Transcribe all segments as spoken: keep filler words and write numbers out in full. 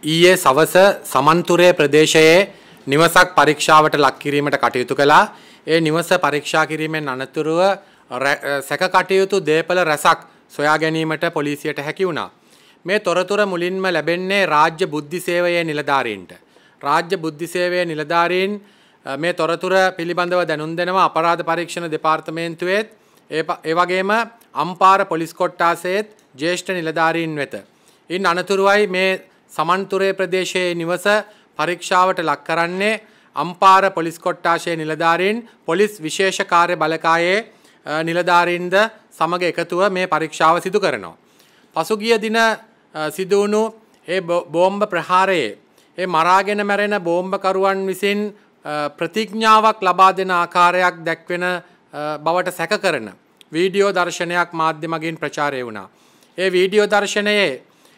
ඊයේ සවස සමන්තුරේ ප්‍රදේශයේ නිවසක් පරීක්ෂාවට ලක් කිරීමට කටයුතු කළා. ඒ නිවස පරීක්ෂා කිරීමෙන් අනතුරුව සැක කටයුතු දේපල රැසක් සොයා ගැනීමට පොලිසියට හැකි වුණා. මේ තොරතුර මුලින්ම ලැබෙන්නේ රාජ්‍ය බුද්ධි සේවයේ නිලධාරීන්ට. රාජ්‍ය බුද්ධි සේවයේ නිලධාරීන් මේ තොරතුර පිළිබඳව දැනුම් දෙනවා අපරාධ පරීක්ෂණ දෙපාර්තමේන්තුවේත් ඒ වගේම අම්පාර පොලිස් කොට්ටාසයේත් ජ්‍යෙෂ්ඨ නිලධාරීන් වෙත. ඉන් අනතුරුවයි මේ සමන්තුරේ ප්‍රදේශයේ නිවස පරීක්ෂාවට ලක් කරන්නේ අම්පාර පොලිස් කොට්ටාශයේ නිලධාරීන් පොලිස් විශේෂ කාර්ය බලකායේ නිලධාරීන්ද සමග එකතුව මේ පරීක්ෂාව සිදු කරනවා. පසුගිය දින සිදු වුණු ඒ බෝම්බ ප්‍රහාරයේ ඒ මරාගෙන මැරෙන බෝම්බකරුවන් විසින් ප්‍රතිඥාවක් ලබා දෙන ආකාරයක් දැක්වෙන බවට සැක කරන වීඩියෝ දර්ශනයක් මාධ්‍ය මගින් ප්‍රචාරය වුණා. ඒ වීඩියෝ දර්ශනයේ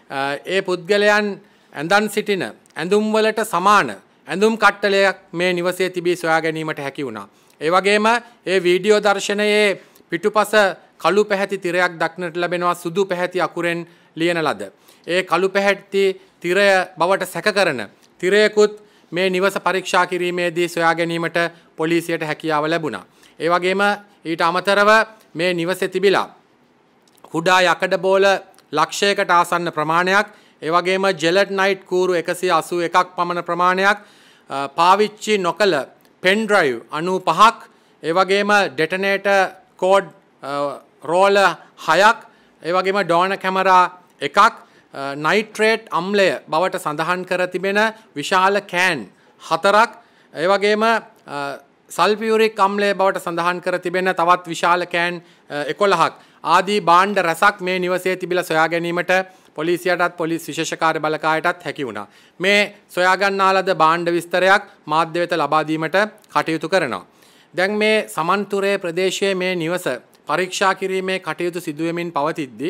ඒ පුද්ගලයන් ඇඳන් සිටින ඇඳුම් වලට සමාන ඇඳුම් කට්ටලයක් මේ නිවසේ තිබී සොයා ගැනීමට හැකි වුණා. ඒ වගේම ඒ වීඩියෝ දර්ශනයේ පිටුපස කළු පැහැති තිරයක් දක්නට ලැබෙනවා සුදු පැහැති අකුරෙන් ලියන ලද. ඒ කළු පැහැති තිරය බවට සැක කරන තිරයකුත් මේ නිවස පරීක්ෂා කිරීමේදී සොයා ගැනීමට පොලිසියට හැකියාව ලැබුණා. ඒ වගේම ඊට අමතරව මේ නිවසේ තිබිලා කුඩා යකඩ බෝල ලක්ෂයකට ආසන්න ප්‍රමාණයක්, ඒ වගේම ජෙලට් නයිට් කූරු එකසිය අසූ එකක් පමණ ප්‍රමාණයක්, පාවිච්චි නොකළ පෙන් ඩ්‍රයිව් අනූපහක්, ඒ වගේම ඩෙටනේටර් කෝඩ් රෝල හයක්, ඒ වගේම ඩෝන කැමරා එකක්, නයිට්‍රේට් අම්ලය බවට සඳහන් කර තිබෙන විශාල කෑන් හතරක්, ඒ වගේම සල්ෆියුරික් අම්ලය බවට සඳහන් කර තිබෙන තවත් විශාල කෑන් එකොළහක් ආදී භාණ්ඩ රැසක් මේ නිවසේ තිබිලා සොයා ගැනීමට පොලිසියටත් පොලිස් විශේෂ කාර්ය බලකායටත් හැකි වුණා. මේ සොයා ගන්නා ලද භාණ්ඩ විස්තරයක් මාධ්‍ය වෙත ලබා දීමට කටයුතු කරනවා. දැන් මේ සමන්තුරේ ප්‍රදේශයේ මේ නිවස පරීක්ෂා කිරීමේ කටයුතු සිදුවෙමින් පවතිද්දී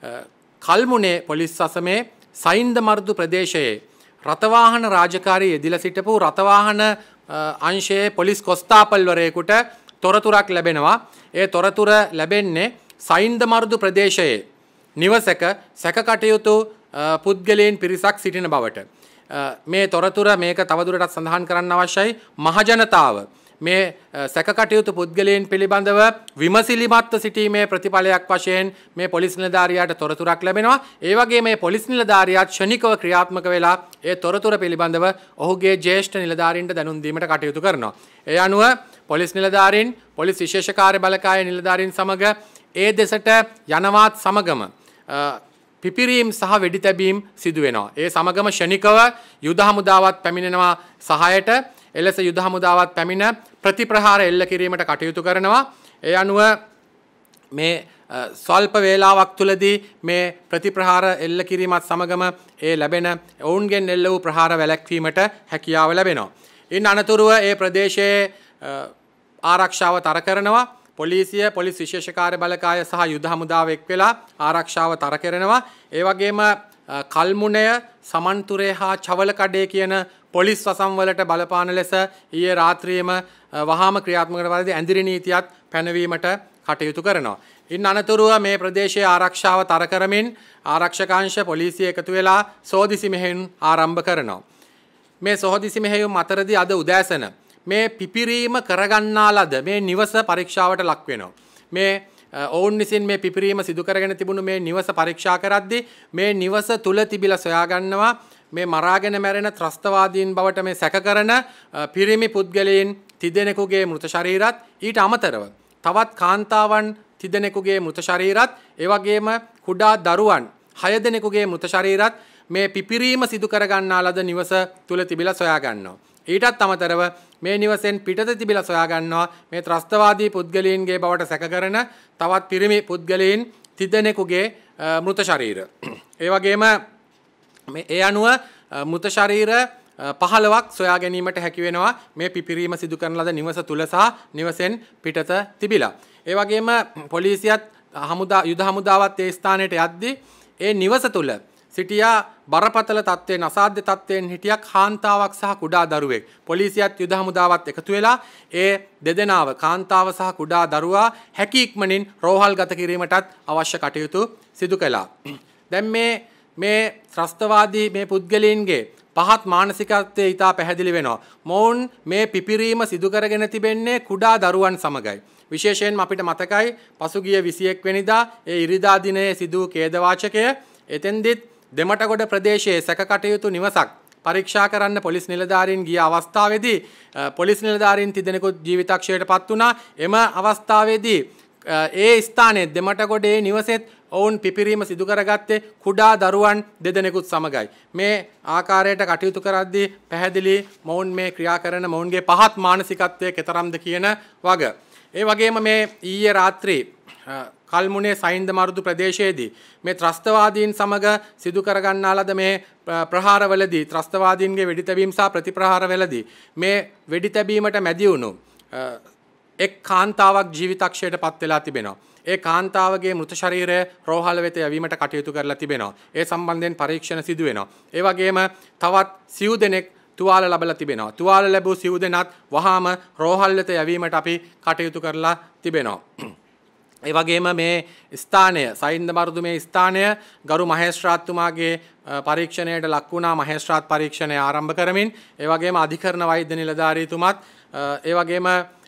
කල්මුනේ පොලිස් සසමේ සයින්ද මර්දු ප්‍රදේශයේ රථවාහන රාජකාරී යෙදিলা සිටපු රථවාහන අංශයේ පොලිස් කොස්තාපල්වරයෙකුට තොරතුරක් ලැබෙනවා. ඒ තොරතුර ලැබෙන්නේ සයින්ද මර්දු ප්‍රදේශයේ නිවසක සැක කටයුතු පුද්ගලයන් පිරිසක් සිටින බවට. මේ තොරතුර මේක තවදුරටත් සඳහන් කරන්න අවශ්‍යයි. මහජනතාව මේ සැක කටයුතු පුද්ගලයන් පිළිබඳව විමසිලිමත්ව සිටීමේ ප්‍රතිඵලයක් වශයෙන් මේ පොලිස් නිලධාරියාට තොරතුරක් ලැබෙනවා. ඒ වගේ මේ පොලිස් නිලධාරියාත් ක්ෂණිකව ක්‍රියාත්මක වෙලා ඒ තොරතුර පිළිබඳව ඔහුගේ ජ්‍යෙෂ්ඨ නිලධාරීන්ට දැනුම් දීමට කටයුතු කරනවා. ඒ අනුව පොලිස් නිලධාරීන් පොලිස් විශේෂ කාර්ය බලකායේ නිලධාරීන් සමග ඒ දෙසට යනවාත් සමගම පිපිරීම් සහ වෙඩි තැබීම් සිදු වෙනවා. ඒ සමගම ෂණිකව යුද හමුදාවත් පැමිණෙනවා සහායට. එලෙස යුද හමුදාවත් පැමිණ ප්‍රතිප්‍රහාර එල්ල කිරීමට කටයුතු කරනවා. ඒ අනුව මේ ස්වල්ප වේලාවක් තුළදී මේ ප්‍රතිප්‍රහාර එල්ල කිරීමත් සමගම ඒ ලැබෙන ඔවුන්ගෙන් එල්ල වූ ප්‍රහාර වැළැක්වීමට හැකියාව ලැබෙනවා. ඉන් අනතුරුව ඒ ප්‍රදේශයේ ආරක්ෂාව තර කරනවා. පොලිසිය පොලිස් විශේෂ කාර්ය බලකාය සහ යුද හමුදාව එක් වෙලා ආරක්ෂාව තර කරනවා. ඒ වගේම කල්මුණය සමන්තුරේ හා චවලකඩේ කියන පොලිස් වසම්වලට බලපාන ලෙස ඊයේ රාත්‍රියේම වහාම ක්‍රියාත්මක කරන ඇඳිරි නීතියත් පැනවීමට කටයුතු කරනවා. ඉන් අනතුරුව මේ ප්‍රදේශයේ ආරක්ෂාව තර කරමින් ආරක්ෂකාංශ පොලිසිය එකතු වෙලා සෝදිසි මෙහෙයුම් ආරම්භ කරනවා. මේ සෝදිසි මෙහෙයුම් අතරදී අද උදෑසන මේ පිපිරීම කරගන්නා ලද මේ නිවස පරීක්ෂාවට ලක් වෙනවා. මේ ඔවුන් විසින් මේ පිපිරීම සිදු කරගෙන තිබුණු මේ නිවස පරීක්ෂා කරද්දී මේ නිවස තුල තිබිලා සොයා ගන්නවා මේ මරාගෙන මැරෙන ත්‍රස්තවාදීන් බවට මේ සැක කරන පිරිමි පුද්ගලයන් තිදෙනෙකුගේ මෘත ශරීරත් ඊට අමතරව තවත් කාන්තාවන් තිදෙනෙකුගේ මෘත ශරීරත් ඒ වගේම කුඩා දරුවන් හය දෙනෙකුගේ මෘත ශරීරත් මේ පිපිරීම සිදු කරගන්නා ලද නිවස තුල තිබිලා සොයා ගන්නවා. ඊටත් අමතරව මේ නිවසෙන් පිටත තිබිලා සොයා ගන්නවා මේ ත්‍රස්තවාදී පුද්ගලයන්ගේ බවට සැක කරන තවත් පිරිමි පුද්ගලයන් තිදෙනෙකුගේ මෘත ශරීර. ඒ වගේම මේ ඒ අනුව මෘත ශරීර පහළොවක් සොයා ගැනීමට හැකි වෙනවා මේ පිපිරීම සිදු කරන ලද නිවස තුල සහ නිවසෙන් පිටත තිබිලා. ඒ වගේම පොලිසියත් හමුදා යුද හමුදාවත් ඒ ස්ථානයට යද්දී ඒ නිවස තුල සිටියා බරපතල තත්ත්වයෙන් අසාධ්‍ය තත්ත්වයෙන් හිටියක් කාන්තාවක් සහ කුඩා දරුවෙක්. පොලිසියත් යුද හමුදාවත් එකතු වෙලා ඒ දෙදෙනාව කාන්තාව සහ කුඩා දරුවා හැකි ඉක්මනින් රෝහල්ගත කිරීමටත් අවශ්‍ය කටයුතු සිදු කළා. දැන් මේ මේ ත්‍රස්තවාදී මේ පුද්ගලයන්ගේ පහත් මානසිකත්වයේ ඉතා පැහැදිලි වෙනවා. මොවුන් මේ පිපිරීම සිදු කරගෙන තිබෙන්නේ කුඩා දරුවන් සමගයි. විශේෂයෙන්ම අපිට මතකයි පසුගිය විසිඑක වෙනිදා ඒ ඉරිදා දිනයේ සිදු ඛේදවාචකය එතෙන්දිත් දෙමටගොඩ ප්‍රදේශයේ සැකකටයුතු නිවසක් පරීක්ෂා කරන්න පොලිස් නිලධාරීන් ගිය අවස්ථාවේදී පොලිස් නිලධාරීන් තිදෙනෙකුත් ජීවිතක්ෂයට පත් වුණා. එම අවස්ථාවේදී ඒ ස්ථානයේ දෙමටගොඩේ නිවසෙත් ඔවුන් පිපිරීම සිදු කරගත්තේ කුඩා දරුවන් දෙදෙනෙකුත් සමගයි. මේ ආකාරයට කටයුතු කරද්දී පැහැදිලි මොවුන් මේ ක්‍රියා කරන මොවුන්ගේ පහත් මානසිකත්වයේ කෙතරම්ද කියන වග. ඒ වගේම මේ ඊයේ රාත්‍රී කල්මුනේ සයින්ද මරුදු ප්‍රදේශයේදී මේ ත්‍රස්තවාදීන් සමග සිදු කරගන්නා ලද මේ ප්‍රහාරවලදී ත්‍රස්තවාදීන්ගේ වෙඩි තැබීම් සහ ප්‍රතිප්‍රහාරවලදී මේ වෙඩි තැබීමට මැදි වුණු එක් කාන්තාවක් ජීවිතක්ෂයට පත් වෙලා තිබෙනවා. ඒ කාන්තාවගේ මෘත ශරීරය රෝහල වෙත යැවීමට කටයුතු කරලා තිබෙනවා. ඒ සම්බන්ධයෙන් පරීක්ෂණ සිදු වෙනවා. ඒ වගේම තවත් සිව් දෙනෙක් තුවාල ලැබලා තිබෙනවා. තුවාල ලැබූ සිව් දෙනාත් වහාම රෝහල් වෙත යැවීමට අපි කටයුතු කරලා තිබෙනවා. ඒ වගේම මේ ස්ථානය සයින්ද මරුදු මේ ස්ථානය ගරු මහේස්ත්‍රාත්තුමාගේ පරීක්ෂණයට ලක් වුණා. මහේස්ත්‍රාත් පරීක්ෂණය ආරම්භ කරමින් ඒ වගේම අධිකරණ වෛද්‍ය නිලධාරීතුමත් ඒ වගේම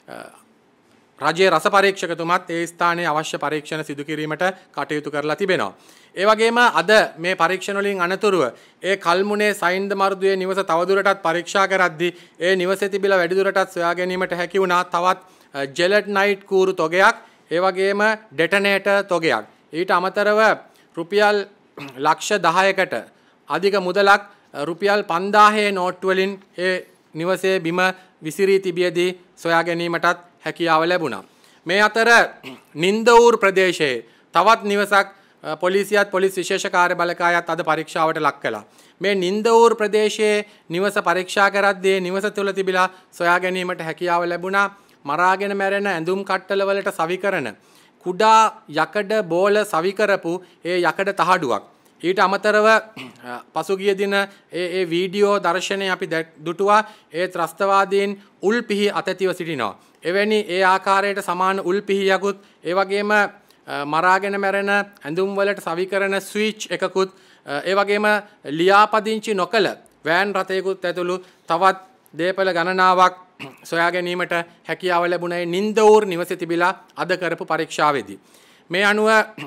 රජයේ රස පරීක්ෂකතුමත් ඒ ස්ථානයේ අවශ්‍ය පරීක්ෂණ සිදු කිරීමට කටයුතු කරලා තිබෙනවා. ඒ වගේම අද මේ පරීක්ෂණ වලින් අනතුරුව ඒ කල්මුනේ සයින්ද මරුදුවේ නිවස තවදුරටත් පරීක්ෂා කරද්දී ඒ නිවසේ තිබිලා වැඩිදුරටත් සොයා ගැනීමට හැකි වුණා තවත් ජෙලට් නයිට් කූරු තොගයක් ඒ වගේම ඩෙටනේටර් තොගයක්. ඊට අමතරව රුපියල් ලක්ෂ දහයකට අධික මුදලක් රුපියල් පන්දාහේ නෝට්ටු වලින් ඒ නිවසේ බිම විසිරී තිබියදී සොයා ගැනීමටත් හැකියාව ලැබුණා. මේ අතර නින්දවූර් ප්‍රදේශයේ තවත් නිවසක් පොලිසියත් පොලිස් විශේෂ කාර්ය බලකායත් අද පරීක්ෂාවට ලක් කළා. මේ නින්දවූර් ප්‍රදේශයේ නිවස පරීක්ෂා කරද්දී නිවස තුළ තිබිලා සොයා ගැනීමට හැකියාව ලැබුණා මරාගෙන මැරෙන ඇඳුම් කට්ටල වලට සවි කරන කුඩා යකඩ බෝල සවි කරපු ඒ යකඩ තහඩුවක්. ඊට අමතරව පසුගිය දින ඒ ඒ වීඩියෝ දර්ශනය අපි දුටුවා ඒ ත්‍රස්තවාදීන් උල් පිහි අතැතිව සිටිනවා. එවැනි ඒ ආකාරයට සමාන උල් පිහියකුත් ඒ වගේම මරාගෙන මැරෙන ඇඳුම් වලට සවි කරන ස්විච් එකකුත් ඒ වගේම ලියාපදිංචි නොකළ වෑන් රථයකුත් ඇතුළු තවත් දේපල ගණනාවක් සොයා ගැනීමට හැකියාව ලැබුණේ නින්දවූර් නිවසේ තිබිලා අද කරපු පරීක්ෂාවේදී. මේ අනුව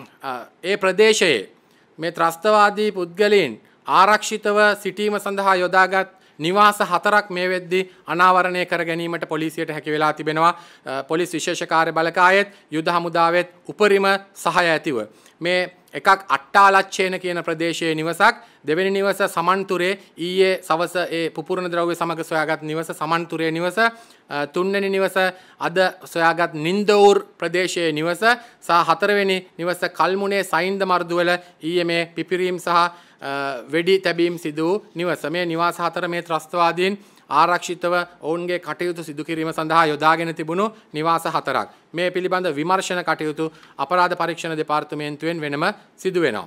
ඒ ප්‍රදේශයේ මේ ත්‍රස්තවාදී පුද්ගලයන් ආරක්ෂිතව සිටීම සඳහා යොදාගත් නිවාස හතරක් මේ වෙද්දී අනාවරණය කර ගැනීමට පොලිසියට හැකි වෙලා තිබෙනවා. පොලිස් විශේෂ කාර්ය බලකායෙත් යුද හමුදාවෙත් උපරිම සහාය ඇතිව මේ එකක් අට්ටාලච්චේන කියන ප්‍රදේශයේ නිවසක් දෙවෙනි නිවස සමන්තුරේ ඊයේ සවස ඒ පුපුරණ ද්‍රව්‍ය සමග සොයාගත් නිවස සමන්තුරේ නිවස තුන්වෙනි නිවස අද සොයාගත් නින්දවූර් ප්‍රදේශයේ නිවස සහ හතරවෙනි නිවස කල්මුනේ සයින්ද මර්දුවල ඊයේ මේ පිපිරීම් සහ වෙඩි තැබීම් සිදු නිවස මේ නිවාස හතර මේ ත්‍රස්තවාදීන් ආරක්ෂිතව ඔවුන්ගේ කටයුතු සිදු කිරීම සඳහා යොදාගෙන තිබුණු නිවාස හතරක්. මේ පිළිබඳ විමර්ශන කටයුතු අපරාධ පරීක්ෂණ දෙපාර්තමේන්තුවෙන් වෙනම සිදු වෙනවා.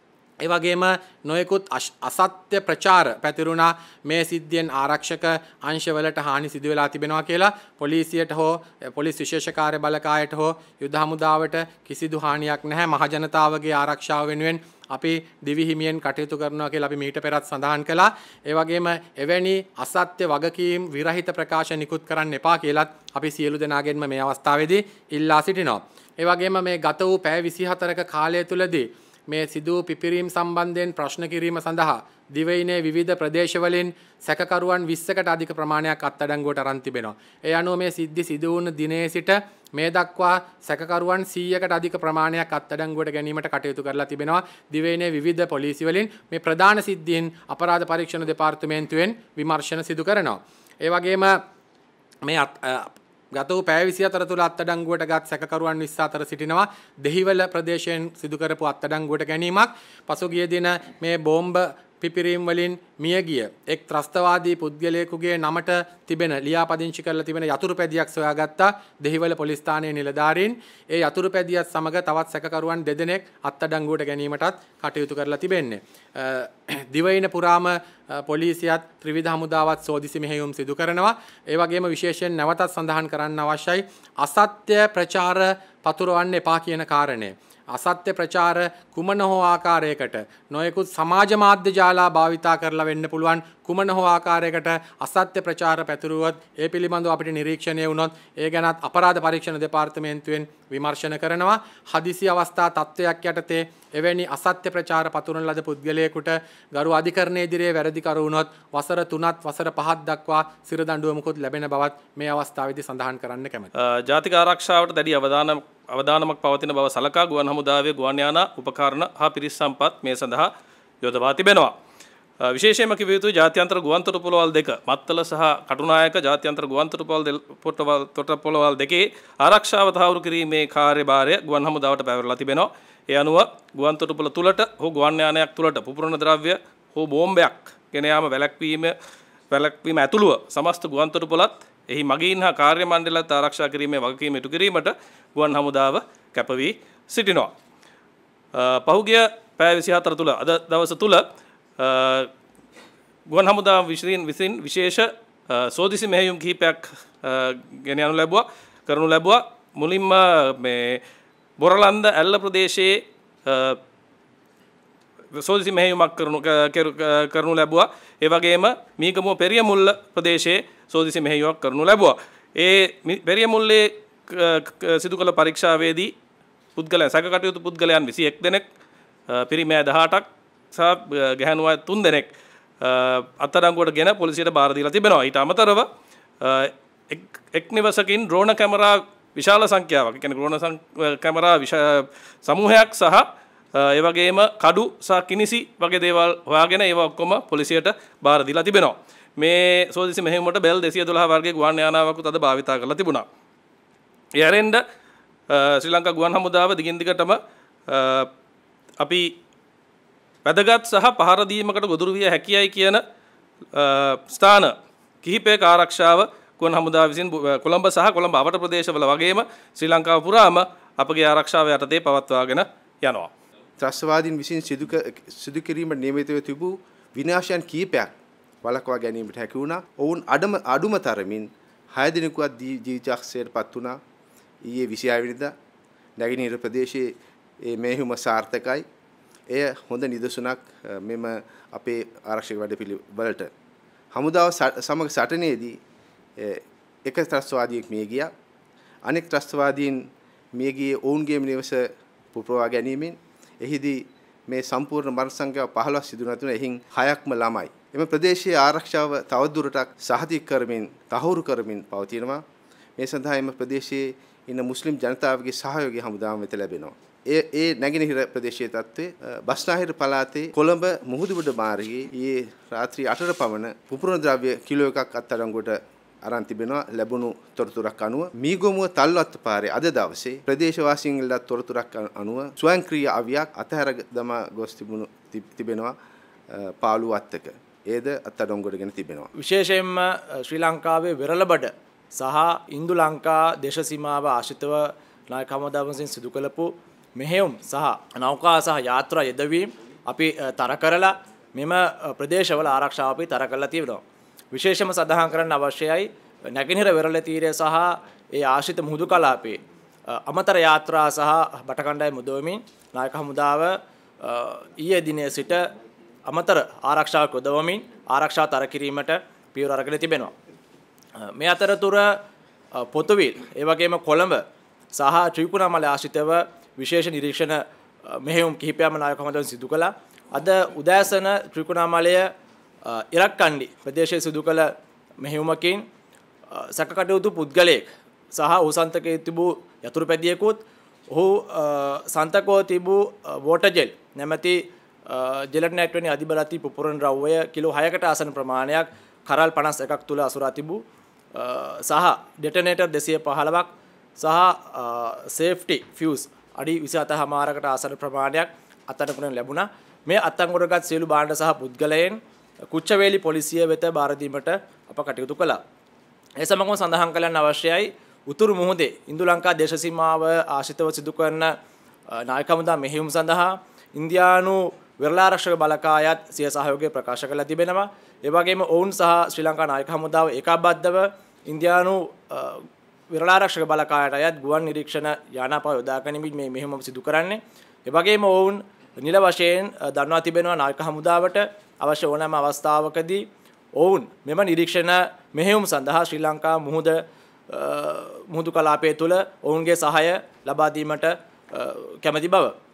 ඒ වගේම නොයෙකුත් අසත්‍ය ප්‍රචාර පැතිරුණා මේ සිද්ධියෙන් ආරක්ෂක අංශවලට හානි සිදු වෙලා තිබෙනවා කියලා පොලිසියට හෝ පොලිස් විශේෂ කාර්ය බලකායට හෝ යුද හමුදාවට කිසිදු හානියක් නැහැ. මහ ජනතාවගේ ආරක්ෂාව වෙනුවෙන් අපි දිවි හිමියෙන් කටයුතු කරනවා කියලා අපි මීට පෙරත් සඳහන් කළා. ඒ වගේම එවැනි අසත්‍ය වගකීම් විරහිත ප්‍රකාශ නිකුත් කරන්න එපා කියලත් අපි සියලු දෙනාගෙන්ම මේ අවස්ථාවේදී ඉල්ලා සිටිනවා. ඒ වගේම මේ ගත වූ පැය විසිහතරක කාලය තුලදී මේ සිදු පිපිරීම් සම්බන්ධයෙන් ප්‍රශ්න කිරීම සඳහා දිවයිනේ විවිධ ප්‍රදේශවලින් සැකකරුවන් විස්සකට අධික ප්‍රමාණයක් අත්අඩංගුවට අරන් තිබෙනවා. ඒ අනුව මේ සිද්ධි සිදු වුණු දිනේ සිට මේ දක්වා සැකකරුවන් සීයකට අධික ප්‍රමාණයක් අත්අඩංගුවට ගැනීමට කටයුතු කරලා තිබෙනවා. දිවයිනේ විවිධ පොලිසිය වලින් මේ ප්‍රධාන සිද්ධීන් අපරාධ පරීක්ෂණ දෙපාර්තමේන්තුවෙන් විමර්ශන සිදු කරනවා. ඒ වගේම මේ ගත වූ පැය විසිහතර තුළ අත්අඩංගුවට ගත් සැකකරුවන් විස්ස අතර සිටිනවා. දෙහිවල ප්‍රදේශයෙන් සිදු කරපු අත්අඩංගුවට ගැනීමක් පසුගිය දින මේ බෝම්බ පිපිරීම් වලින් මියගිය එක් ත්‍රස්තවාදී පුද්ගලයෙකුගේ නමට තිබෙන ලියාපදිංචි කරලා තිබෙන යතුරු පැදියක් සොයාගත්තා දෙහිවල පොලිස් ස්ථානයේ නිලධාරීන්. ඒ යතුරු පැදියත් සමග තවත් සැකකරුවන් දෙදෙනෙක් අත්අඩංගුවට ගැනීමටත් කටයුතු කරලා තිබෙන්නේ. දිවයින පුරාම පොලිසියත් ත්‍රිවිධ හමුදාවත් සෝදිසි මෙහෙයුම් සිදු කරනවා. ඒ වගේම විශේෂයෙන් නැවතත් සඳහන් කරන්න අවශ්‍යයි අසත්‍ය ප්‍රචාර පතුරවන්න එපා කියන කාරණය. අසත්‍ය ප්‍රචාර කුමන හෝ ආකාරයකට නොයෙකුත් සමාජ මාධ්‍ය ජාලා භාවිතා කරලා වෙන්න පුළුවන් කුමන හෝ ආකාරයකට අසත්‍ය ප්‍රචාර පැතුරුවොත් ඒ පිළිබඳව අපිට නිරීක්ෂණය වුණොත් ඒ ගැනත් අපරාධ පරීක්ෂණ දෙපාර්තමේන්තුවෙන් විමර්ශන කරනවා. හදිසි අවස්ථා තත්ත්වයක් යටතේ එවැනි අසත්‍ය ප්‍රචාර පතුරන ලද පුද්ගලයෙකුට ගරු අධිකරණයේ ඉදිරියේ වැරදිකරු වුණොත් වසර තුනක් වසර පහක් දක්වා සිර දඬුවමකුත් ලැබෙන බවත් මේ අවස්ථාවේදී සඳහන් කරන්න කැමැතියි. ජාතික ආරක්ෂාවට දැඩි අවධානම අවධානමක් පවතින බව සලකා ගුවන් හමුදාවේ ගුවන් යාන උපකරණ හා පිරිස් සම්පත් මේ සඳහා යොදවා තිබෙනවා. විශේෂයෙන්ම කිව යුතුයි ජාත්‍යන්තර ගුවන් තොටුපළවල් දෙක මත්තල සහ කටුනායක ජාත්‍යන්තර ගුවන් තොටුපළවල් තොටුපළවල් දෙකේ ආරක්ෂාව තහවුරු කිරීමේ කාර්යභාරය ගුවන් හමුදාවට පැවරලා තිබෙනවා. ඒ අනුව ගුවන් තොටුපළ තුලට හෝ ගුවන් යානයක් තුලට පුපුරන ද්‍රව්‍ය හෝ බෝම්බයක් ගෙන යාම වැළැක්වීම වැළැක්වීම ඇතුළුව සමස්ත ගුවන් තොටුපළත් එහි මගීන් හා කාර්ය මණ්ඩලත් ආරක්ෂා කිරීමේ වගකීම ඉටු කිරීමට ගුවන් හමුදාව කැප වී සිටිනවා. පහුගිය පැය විසිහතර තුල අද දවස තුල ගුවන් හමුදාව විසින් විසින් විශේෂ සෝදිසි මෙහෙයුම් කිහිපයක් ගෙන යනු ලැබුවා කරනු ලැබුවා. මුලින්ම මේ බොරලන්ද ඇල්ල ප්‍රදේශයේ සෝදිසි මෙහෙයුමක් කරනු කරනු ලැබුවා. ඒ වගේම මීගමුව පෙරියමුල්ල ප්‍රදේශයේ සෝදිසි මෙහෙයුමක් කරනු ලැබුවා. ඒ පෙරියමුල්ලේ සිදු කළ පරීක්ෂාවේදී පුද්ගලයන් සැකකටයුතු පුද්ගලයන් විසිඑක් දෙනෙක් පිරිමෑ දහඅටක් සහ ගැහැණු අය තුන් දෙනෙක් අත්අඩංගුවට ගෙන පොලිසියට බාර දීලා තිබෙනවා. ඊට අමතරව එක් නිවසකින් ඩ්‍රෝන කැමරා විශාල සංඛ්‍යාවක්, ඒ කියන්නේ ඩ්‍රෝන කැමරා සමූහයක් සහ ඒ වගේම කඩු සහ කිනිසි වගේ දේවල් හොයාගෙන ඒවා ඔක්කොම පොලිසියට බාර දීලා තිබෙනවා. මේ සෝදිසි මෙහෙයුමට බෙල් දෙසිය දොළහ වර්ගයේ ගුවන් යානාවකුත් අද භාවිතා කරලා තිබුණා. ඒ ඇරෙන්න ශ්‍රී ලංකා ගුවන් හමුදාව දිගින් දිගටම අපි වැදගත් සහ පහර දීමකට ගොදුරු විය හැකියයි කියන ස්ථාන කිහිපයක ආරක්ෂාව ගුවන් හමුදාව විසින් කොළඹ සහ කොළඹ අවට ප්‍රදේශවල වගේම ශ්‍රී ලංකාව පුරාම අපගේ ආරක්ෂාව යටතේ පවත්වාගෙන යනවා. ත්‍රස්තවාදීන් විසින් සිදු සිදු කිරීමට නියමිතව තිබූ විනාශයන් කිහිපයක් වළක්වා ගැනීමට හැකි වුණා. ඔවුන් අඩම අඩුම තරමින් හය දිනකවත් ජීවිතයක්ෂයට පත් වුණා. ඊයේ විසිහය වෙනිදා නැගෙනහිර ප්‍රදේශයේ මේ මෙහෙයුම සාර්ථකයි. එය හොඳ නිදසුනක් මෙම අපේ ආරක්ෂක වැඩපිළිවෙලට. හමුදාව සමග සටනේදී එක ත්‍රස්තවාදියෙක් මිය ගියා. අනෙක් ත්‍රස්තවාදීන් මිය ගියේ ඔවුන්ගේ නිවස පුපුරවා ගැනීමෙන්. එහිදී මේ සම්පූර්ණ මරණ සංඛ්‍යාව පහළොවක් සිදු වන තුන එහින් හයක්ම ළමයි. එම ප්‍රදේශයේ ආරක්ෂාව තවදුරටත් සහතික කරමින් තහවුරු කරමින් පවතිනවා. මේ සඳහා එම ප්‍රදේශයේ ඉන්න මුස්ලිම් ජනතාවගේ සහයෝගය හමුදාව වෙත ලැබෙනවා. ඒ ඒ නැගෙනහිර ප්‍රදේශයේ තත්ත්වය බස්නාහිර පළාතේ කොළඹ මුහුදුබඩ මාර්ගයේ ඊයේ රාත්‍රී අටට පමණ පුපුරන ද්‍රව්‍ය කිලෝ එකක් අත්අඩංගුවට අරන් තිබෙනවා. ලැබුණු තොරතුරක් අනුව මීගමුව තල්වත්ත පාරේ අද දවසේ ප්‍රදේශවාසීන්ගේ තොරතුරක් අනුව ස්වයංක්‍රීය අවියක් අතහැර දමා ගොස් තිබුණු තිබෙනවා පාළු අත්තක. ඒද අත්අඩංගුවටගෙන තිබෙනවා. විශේෂයෙන්ම ශ්‍රී ලංකාවේ වෙරළබඩ සහ ඉන්දු ලංකා දේශ සීමාව ආශ්‍රිතව නායක හමුදාව විසින් සිදු කළපු මෙහෙයුම් සහ නෞකා සහ යාත්‍රා යෙදවීම් අපි තර කරලා මෙම ප්‍රදේශවල ආරක්ෂාව අපි තර කරලා තියෙනවා. විශේෂයෙන්ම සඳහන් කරන්න අවශ්‍යයි නැගෙනහිර වෙරළ තීරය සහ ඒ ආශ්‍රිත මුහුදු කලාපයේ අමතර යාත්‍රා සහ බටකණ්ඩායම් මුදවමින් නායක හමුදාව ඊයේ දිනේ සිට අමතර ආරක්ෂාවක් යොදවමින් ආරක්ෂාව තර කිරීමට පියවර අරගෙන තිබෙනවා. මේ අතරතුර පොතුවිල් ඒ වගේම කොළඹ සහ ත්‍රිකුණාමලය ආශ්‍රිතව විශේෂ නිරීක්ෂණ මෙහෙයුම් කිහිපයක්ම නායක හමුදාවෙන් සිදු කළා. අද උදෑසන ත්‍රිකුණාමලය ඉරක්කණ්ඩි ප්‍රදේශයේ සිදු කළ මෙහෙයුමකින් සැකකටයුතු පුද්ගලයෙක් සහ ඔහු සන්තකයේ තිබූ යතුරු පැදියෙකුත් ඔහු සන්තකව තිබූ වෝටර් ජෙල් නැමැති ජෙලට්නැට් වැනි අධිබලති පුපුරන ද්‍රව්‍ය කිලෝ හයකට ආසන ප්‍රමාණයක් කරල් පනස් එකක් තුල අසුරා තිබූ සහ ඩෙටනේටර් දෙසිය පහළොවක් සහ සේෆ්ටි ෆියුස් අඩි විසිහත හමාරකට ආසන ප්‍රමාණයක් අත්අඩංගුවට ලැබුණා. මේ අත්අඩංගුවටගත් සියලු භාණ්ඩ සහ පුද්ගලයන් කුච්චවේලි පොලිසිය වෙත බාර දීමට අප කටයුතු කළා. ඒ සමගම සඳහන් කළන්න අවශ්‍යයි උතුරු මුහුදේ ඉන්දු ලංකා දේශ සීමාව ආශ්‍රිතව සිදු කරන නායක හමුදා මෙහෙයුම් සඳහා ඉන්දියානු වෙරළ ආරක්ෂක බලකායත් සිය සහයෝගය ප්‍රකාශ කළා තිබෙනවා. ඒ වගේම ඔවුන් සහ ශ්‍රී ලංකා නායක හමුදාව ඒකාබද්ධව ඉන්දියානු විරලාරක්ෂක බලකායට අයත් ගුවන් නිරීක්ෂණ යානාපා යොදා ගැනීමෙන් මේ මෙහෙයුම සිදු කරන්නේ. ඒ වගේම ඔවුන් නිල වශයෙන් දන්වා තිබෙනවා නායක හමුදාවට අවශ්‍ය ඕනෑම අවස්ථාවකදී ඔවුන් මෙම නිරීක්ෂණ මෙහෙයුම් සඳහා ශ්‍රී ලංකා මුහුද මුහුදු කලාපය තුළ ඔවුන්ගේ සහාය ලබා දීමට කැමැති බව